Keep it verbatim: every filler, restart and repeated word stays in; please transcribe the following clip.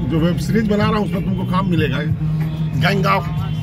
जो web series बना रहा हूँ उसमें तुमको काम मिलेगा। Gang of